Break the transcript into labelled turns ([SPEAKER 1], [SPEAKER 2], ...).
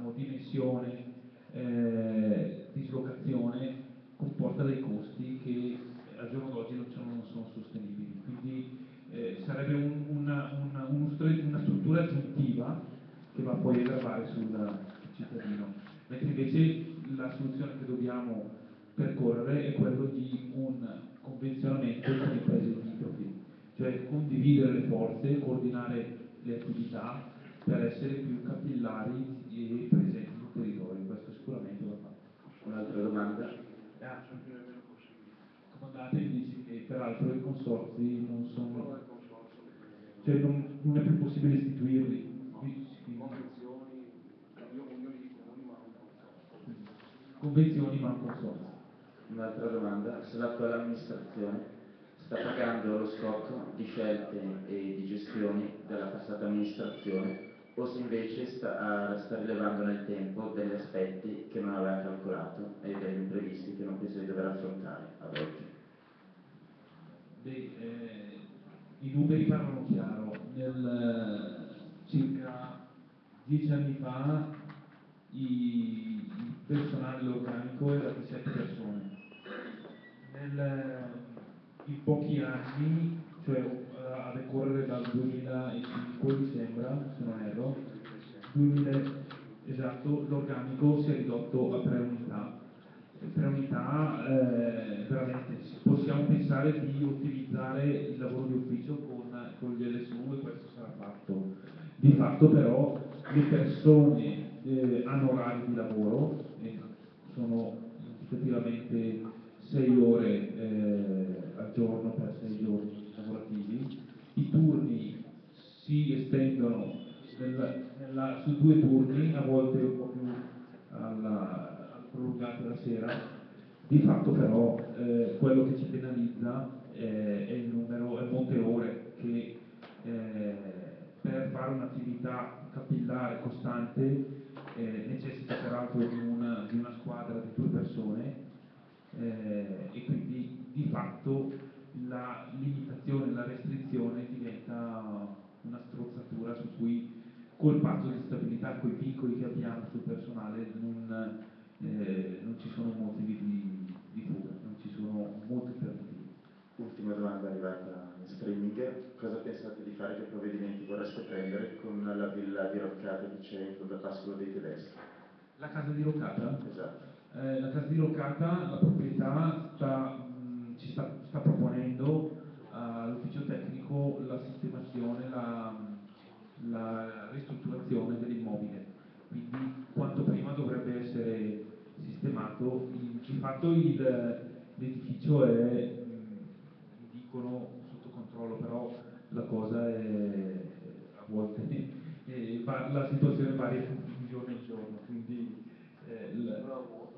[SPEAKER 1] diciamo, dimensione, dislocazione, comporta dei costi che al giorno d'oggi non sono sostenibili. Quindi sarebbe una struttura aggiuntiva che va poi a gravare sul cittadino, mentre invece la soluzione che dobbiamo percorrere è quello di un convenzionamento con i paesi limitrofi, cioè condividere le forze, coordinare le attività per essere più capillari e presenti sul territorio. Questo sicuramente va fatto.
[SPEAKER 2] Un'altra domanda?
[SPEAKER 1] Comandante mi dice che peraltro i consorzi non sono, cioè non è più possibile istituirli. Convenzioni ma un consorzio.
[SPEAKER 2] Un'altra domanda, se l'attuale amministrazione sta pagando lo scotto di scelte e di gestioni della passata amministrazione o se invece sta rilevando nel tempo degli aspetti che non aveva calcolato e degli imprevisti che non pensa di dover affrontare ad oggi.
[SPEAKER 1] Beh, i numeri parlano chiaro. Circa 10 anni fa il personale organico era di 7 persone. In pochi anni, cioè a decorrere dal 2005 mi sembra, se non erro, 2000, esatto, l'organico si è ridotto a 3 unità. 3 unità, veramente possiamo pensare di ottimizzare il lavoro di ufficio con gli LSU e questo sarà fatto. Di fatto però le persone hanno orari di lavoro, sono indicativamente 6 ore al giorno per 6 giorni lavorativi, i turni si estendono su 2 turni, a volte un po' più prolungati la sera. Di fatto però quello che ci penalizza è il numero, è il monte ore che per fare un'attività capillare costante necessita peraltro di una squadra di 2 persone e quindi di fatto la limitazione, la restrizione diventa una strozzatura su cui col patto di stabilità, con i vincoli che abbiamo sul personale non ci sono motivi di fuga, non ci sono molti alternativi.
[SPEAKER 2] Ultima domanda arrivata in streaming, cosa pensate di fare, che provvedimenti vorreste prendere con la villa diroccata che c'è in fondo a Pascolo dei Tedeschi?
[SPEAKER 1] La casa diroccata?
[SPEAKER 2] Esatto.
[SPEAKER 1] La casa diroccata, la proprietà sta proponendo all'ufficio tecnico la sistemazione, la ristrutturazione dell'immobile, quindi quanto prima dovrebbe essere sistemato. Di fatto l'edificio è, mi dicono, sotto controllo, però la cosa è a volte la situazione varia di giorno in giorno, quindi